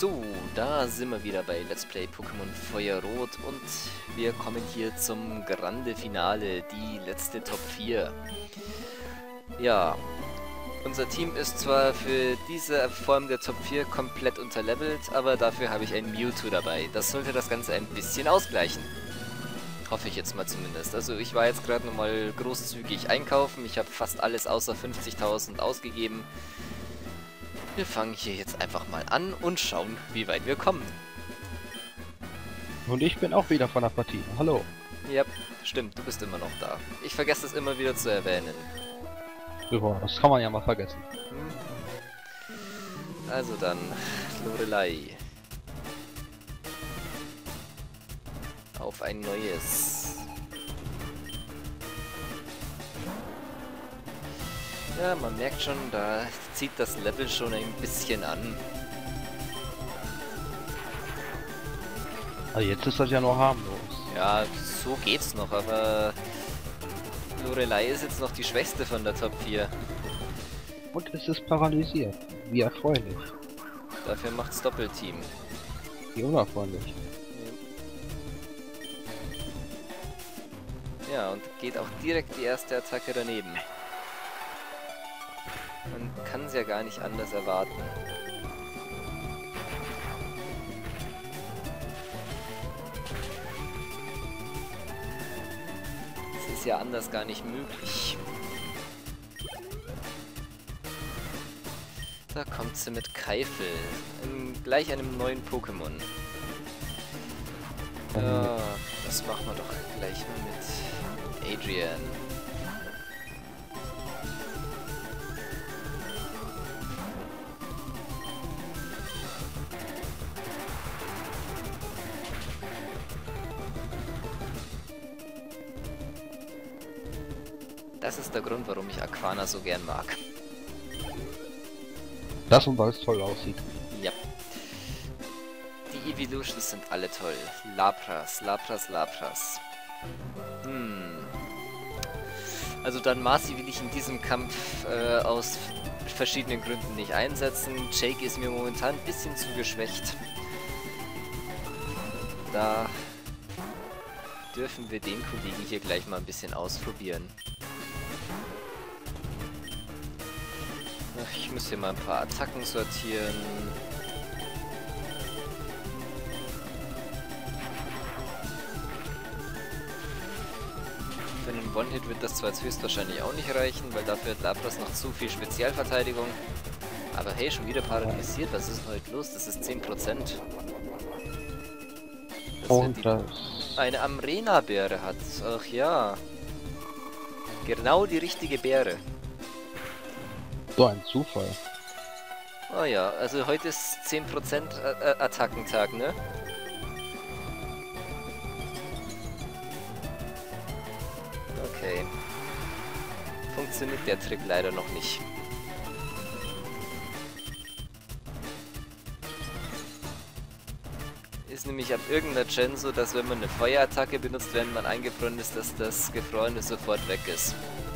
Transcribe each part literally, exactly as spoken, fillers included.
So, da sind wir wieder bei Let's Play Pokémon Feuerrot und wir kommen hier zum Grande Finale, die letzte Top vier. Ja, unser Team ist zwar für diese Form der Top vier komplett unterlevelt, aber dafür habe ich ein Mewtwo dabei. Das sollte das Ganze ein bisschen ausgleichen. Hoffe ich jetzt mal zumindest. Also ich war jetzt gerade nochmal großzügig einkaufen, ich habe fast alles außer fünfzigtausend ausgegeben. Wir fangen hier jetzt einfach mal an und schauen, wie weit wir kommen. Und ich bin auch wieder von der Partie. Hallo. Ja, stimmt, du bist immer noch da. Ich vergesse es immer wieder zu erwähnen. Ja, das kann man ja mal vergessen. Hm. Also dann, Lorelei. Auf ein neues. Ja, man merkt schon, da zieht das Level schon ein bisschen an. Also jetzt ist das ja noch harmlos. Ja, so geht's noch, aber Lorelei ist jetzt noch die schwächste von der Top vier. Und es ist paralysiert. Wie erfreulich. Dafür macht's Doppelteam. Wie unerfreulich. Ja, und geht auch direkt die erste Attacke daneben. Man kann es ja gar nicht anders erwarten. Es ist ja anders gar nicht möglich. Da kommt sie mit Keifel. In gleich einem neuen Pokémon. Ja, das machen wir doch gleich mal mit Adrian. Das ist der Grund, warum ich Aquana so gern mag. Das und weil es toll aussieht. Ja. Die Evolutions sind alle toll. Lapras, Lapras, Lapras. Hm. Also dann Marcy will ich in diesem Kampf äh, aus verschiedenen Gründen nicht einsetzen. Jake ist mir momentan ein bisschen zu geschwächt. Da dürfen wir den Kollegen hier gleich mal ein bisschen ausprobieren. Ach, ich muss hier mal ein paar Attacken sortieren. Für einen One-Hit wird das zwar jetzt höchstwahrscheinlich auch nicht reichen, weil dafür hat Lapras noch zu viel Spezialverteidigung. Aber hey, schon wieder paralysiert. Was ist denn heute los? Das ist zehn Prozent. Und das... Eine Amrena-Beere hat. Ach ja. Genau die richtige Beere. So ein Zufall. Oh ja, also heute ist zehn Prozent Attackentag, ne? Okay. Funktioniert der Trick leider noch nicht. Ist nämlich ab irgendeiner Gen so, dass wenn man eine Feuerattacke benutzt, wenn man eingefroren ist, dass das Gefrorene sofort weg ist.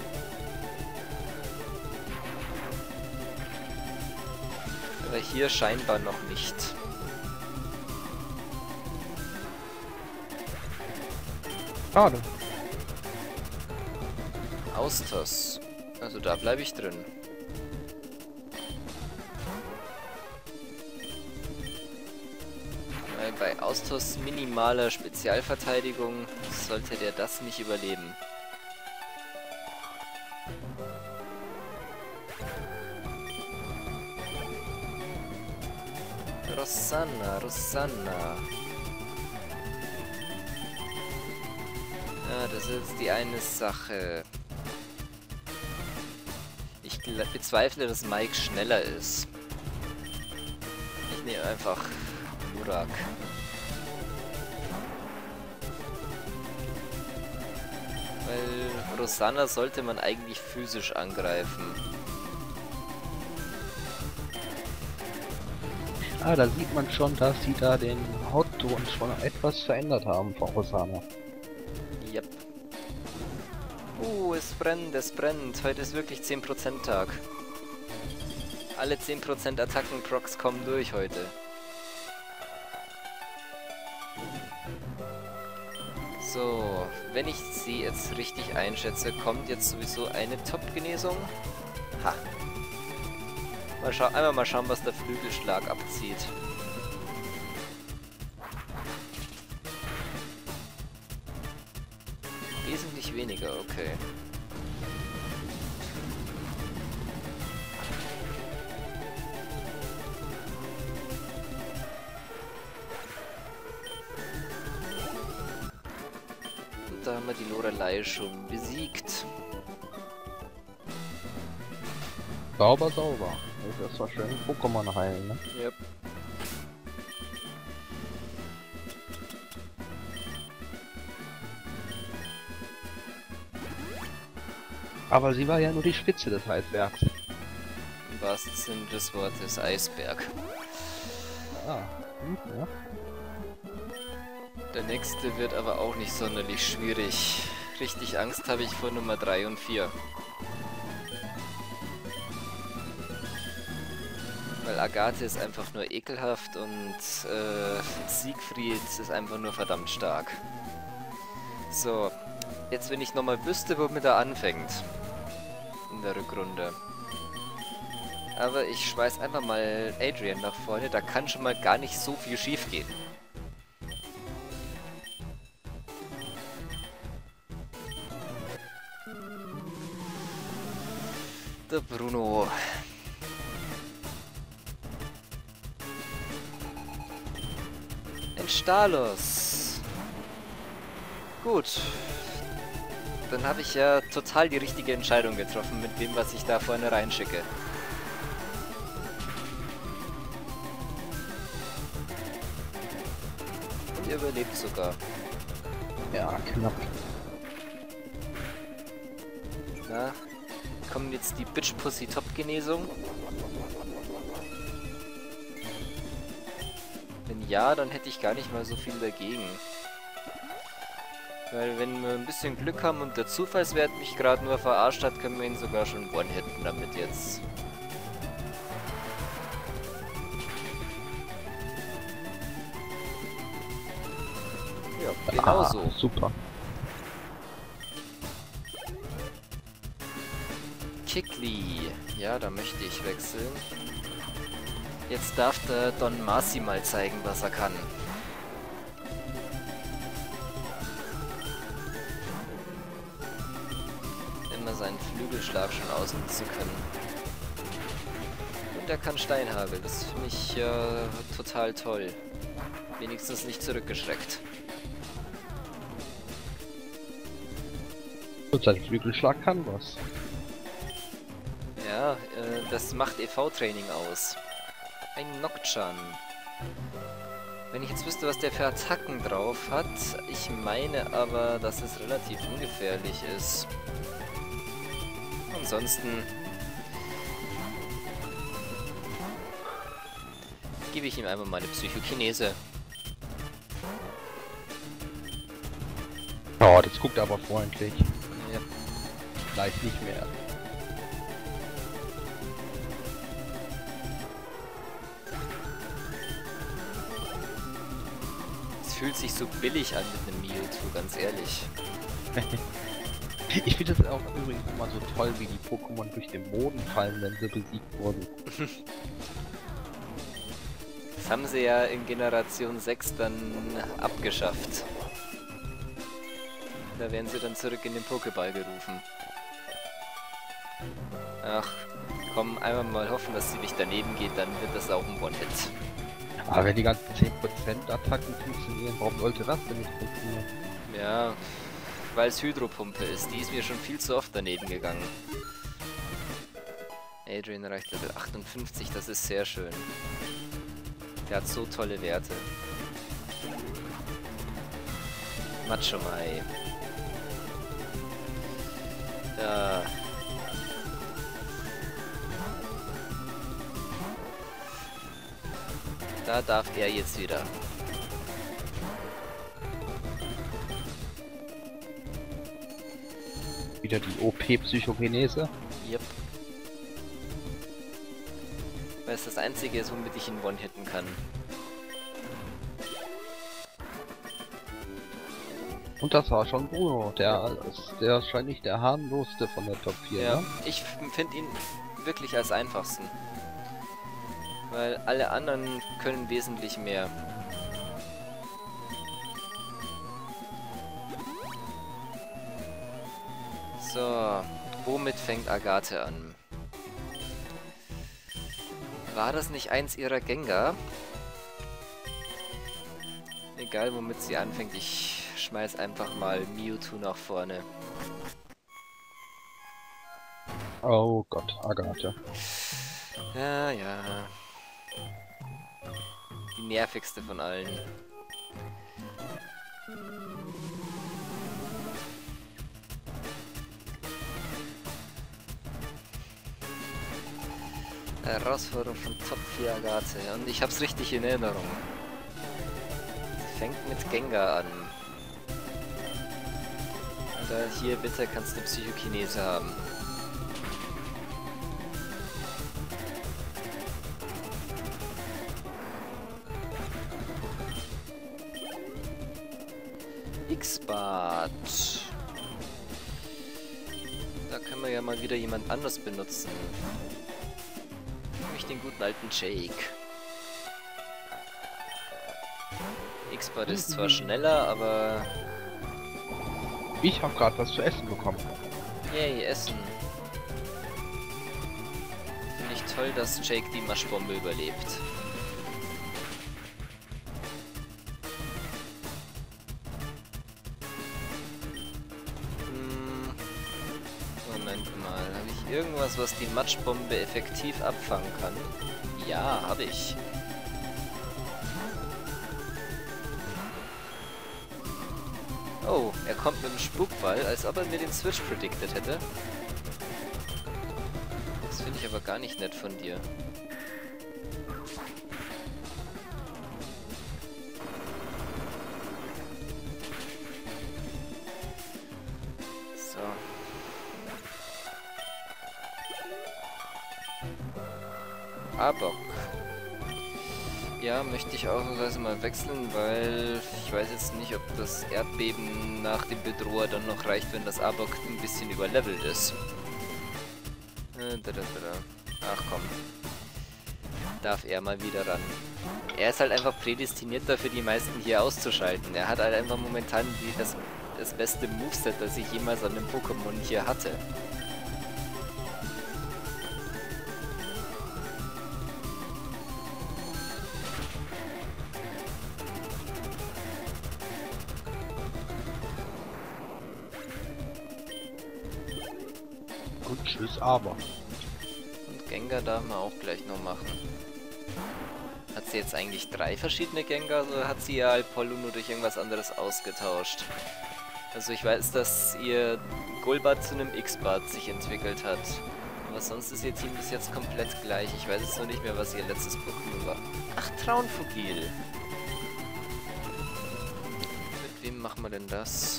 Aber hier scheinbar noch nicht. Schade. Austos. Also da bleibe ich drin. Weil bei Austos minimaler Spezialverteidigung sollte der das nicht überleben. Rosanna, Rosanna. Ja, das ist die eine Sache. Ich bezweifle, dass Mike schneller ist. Ich nehme einfach Murak. Weil Rosanna sollte man eigentlich physisch angreifen. Ah, da sieht man schon, dass sie da den Hautton schon etwas verändert haben von Rosanna. Yep. Uh, es brennt, es brennt. Heute ist wirklich zehn Prozent Tag. Alle zehn Prozent Attacken-Procs kommen durch heute. So, wenn ich sie jetzt richtig einschätze, kommt jetzt sowieso eine Top-Genesung. Ha. Mal schau einmal mal schauen, was der Flügelschlag abzieht. Wesentlich weniger, okay. Und da haben wir die Lorelei schon besiegt. Sauber, sauber. Das war schön Pokémon heilen, ne? Yep. Aber sie war ja nur die Spitze des Eisbergs. Im wahrsten Sinne des Wortes Eisberg. Ah, hm, ja. Der nächste wird aber auch nicht sonderlich schwierig. Richtig Angst habe ich vor Nummer drei und vier. Weil Agathe ist einfach nur ekelhaft und äh, Siegfried ist einfach nur verdammt stark. So, jetzt wenn ich nochmal wüsste, womit er anfängt. In der Rückrunde. Aber ich schmeiß einfach mal Adrian nach vorne, da kann schon mal gar nicht so viel schief gehen. Der Bruno. Ein Stalos. Gut. Dann habe ich ja total die richtige Entscheidung getroffen mit dem, was ich da vorne reinschicke. Und ihr überlebt sogar. Ja, knapp. Na, kommt jetzt die Bitch Pussy Top Genesung? Wenn ja, dann hätte ich gar nicht mal so viel dagegen. Weil wenn wir ein bisschen Glück haben und der Zufallswert mich gerade nur verarscht hat, können wir ihn sogar schon one-hitten damit jetzt. Ja, genau Ah, so. super. Kikli. Ja, da möchte ich wechseln. Jetzt darf der Don Marcy mal zeigen, was er kann. Immer seinen Flügelschlag schon ausnutzen können. Und er kann Steinhagel. Das finde ich ja äh, total toll. Wenigstens nicht zurückgeschreckt. Und sein Flügelschlag kann was. Ja, äh, das macht E V-Training aus. Ein Nocturne. Wenn ich jetzt wüsste, was der für Attacken drauf hat, ich meine aber, dass es relativ ungefährlich ist. Ansonsten gebe ich ihm einfach mal eine Psychokinese. Oh, das guckt aber freundlich. Ja. Gleich nicht mehr. Es fühlt sich so billig an mit einem Mewtwo, ganz ehrlich. Ich finde das auch übrigens immer so toll, wie die Pokémon durch den Boden fallen, wenn sie besiegt wurden. Das haben sie ja in Generation sechs dann abgeschafft. Da werden sie dann zurück in den Pokéball gerufen. Ach, komm, einmal mal hoffen, dass sie nicht daneben geht, dann wird das auch ein One-Hit. Aber wenn die ganzen zehn Prozent Attacken funktionieren, warum sollte das denn nicht funktionieren? Ja, weil es Hydropumpe ist. Die ist mir schon viel zu oft daneben gegangen. Adrian erreicht Level achtundfünfzig, das ist sehr schön. Der hat so tolle Werte. Machomai. Ja. Da darf er jetzt wieder. Wieder die O P-Psychokinese. Yep. Weil es das einzige ist, womit ich ihn one-hitten kann. Und das war schon Bruno, der ist der wahrscheinlich der harmloseste von der Top vier, Ja, ne? ich finde ihn wirklich als einfachsten. Weil alle anderen können wesentlich mehr. So, womit fängt Agathe an? War das nicht eins ihrer Gengar? Egal womit sie anfängt, ich schmeiß einfach mal Mewtwo nach vorne. Oh Gott, Agathe. Ja, ja. Die nervigste von allen. Herausforderung von Top vier Agathe. Und ich hab's richtig in Erinnerung. Sie fängt mit Gengar an. Und da hier bitte kannst du Psychokinese haben. X-Bart. Da können wir ja mal wieder jemand anders benutzen. Nämlich den guten alten Jake. X-Bart ist zwar schneller, aber... Ich habe gerade was zu essen bekommen. Yay, Essen. Finde ich toll, dass Jake die Maschbombe überlebt. Hm. Moment mal, habe ich irgendwas, was die Matschbombe effektiv abfangen kann? Ja, habe ich. Oh, er kommt mit dem Spukball, als ob er mir den Switch predicted hätte. Das finde ich aber gar nicht nett von dir. So. Arbok. Ja, möchte ich ausnahmsweise mal wechseln, weil ich weiß jetzt nicht, ob das Erdbeben nach dem Bedroher dann noch reicht, wenn das Arbok ein bisschen überlevelt ist. Äh, da, da, da, da. Ach komm. Darf er mal wieder ran. Er ist halt einfach prädestiniert dafür, die meisten hier auszuschalten. Er hat halt einfach momentan die, das, das beste Moveset, das ich jemals an dem Pokémon hier hatte. Gut, tschüss, aber. Und Gengar darf man auch gleich noch machen. Hat sie jetzt eigentlich drei verschiedene Gengar oder hat sie ihr Alpollo nur durch irgendwas anderes ausgetauscht? Also ich weiß, dass ihr Golbat zu einem X-Bart sich entwickelt hat. Aber sonst ist ihr Team bis jetzt komplett gleich. Ich weiß jetzt nur nicht mehr, was ihr letztes Pokémon war. Ach, Traunfugil. Mit wem machen wir denn das?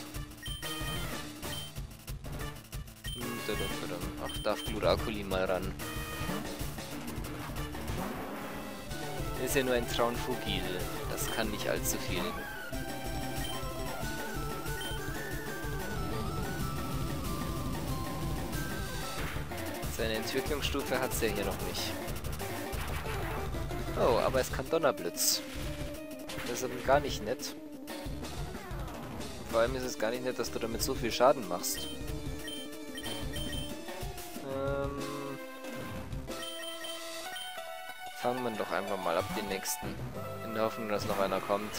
Ach, darf Glurakuli mal ran. Ist ja nur ein Traunfugil. Das kann nicht allzu viel. Seine Entwicklungsstufe hat es ja hier noch nicht. Oh, aber es kann Donnerblitz. Das ist aber gar nicht nett. Vor allem ist es gar nicht nett, dass du damit so viel Schaden machst. Ähm... Fangen wir doch einfach mal ab den nächsten. In der Hoffnung, dass noch einer kommt.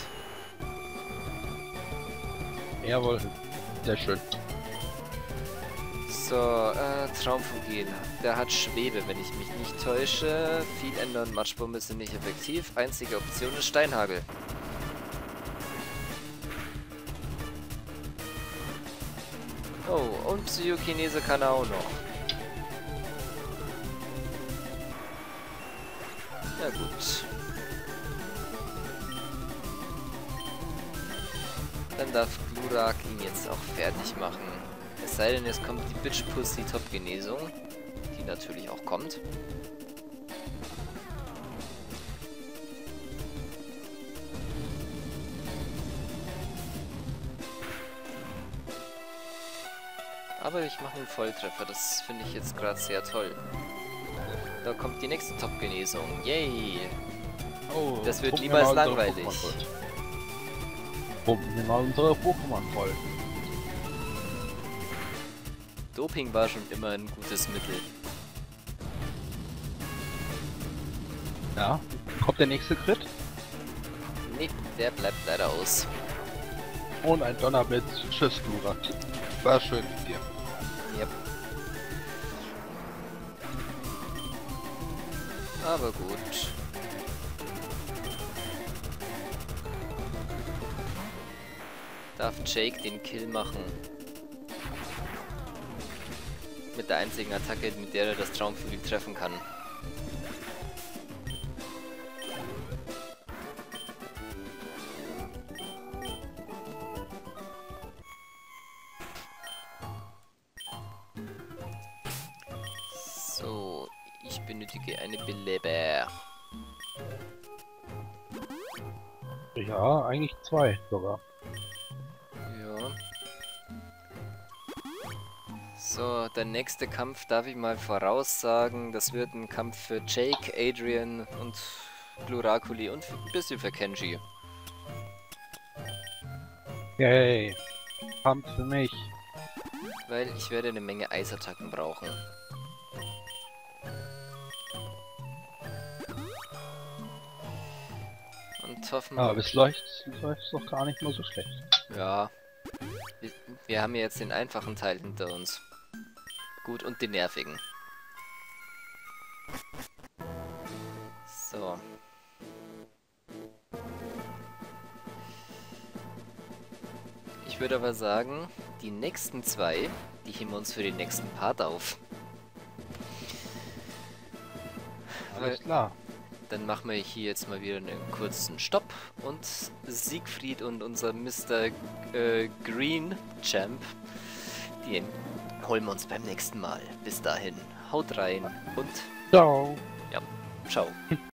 Jawohl. Sehr schön. So, äh, Traumfugil. Der hat Schwebe, wenn ich mich nicht täusche. Viel Ender und Matschbombe sind nicht effektiv. Einzige Option ist Steinhagel. Oh, und Psychokinese kann er auch noch. Na gut. Dann darf Glurak ihn jetzt auch fertig machen. Es sei denn, jetzt kommt die Bitch Pussy Top-Genesung, die natürlich auch kommt. aber ich mache einen Volltreffer. Das finde ich jetzt gerade sehr toll. Da kommt die nächste Top-Genesung. Yay! Oh, Das wird pumpen wir niemals mal unsere langweilig. Pokémon voll. Pumpen wir mal unsere Pokémon voll. Doping war schon immer ein gutes Mittel. Ja, kommt der nächste Crit? Nee, der bleibt leider aus. Und ein Donnerblitz. Tschüss, Glurak. War schön mit dir. Yep. Aber gut. Darf Jake den Kill machen? Mit der einzigen Attacke, mit der er das Traumvögel treffen kann. So, ich benötige eine Beleber. Ja, eigentlich zwei sogar. Ja. So, der nächste Kampf darf ich mal voraussagen. Das wird ein Kampf für Jake, Adrian und Gluraculi und ein bisschen für Kenji. Yay. Kampf für mich. Weil ich werde eine Menge Eisattacken brauchen. Und hoffen Aber es läuft, es läuft doch gar nicht mal so schlecht. Ja. Wir, wir haben ja jetzt den einfachen Teil hinter uns. Gut, und den nervigen. So. Ich würde aber sagen, die nächsten zwei, die heben wir uns für den nächsten Part auf. Alles klar. Dann machen wir hier jetzt mal wieder einen kurzen Stopp und Siegfried und unser Mister Äh, Green Champ, den holen wir uns beim nächsten Mal. Bis dahin, haut rein und Ciao. ja, ciao.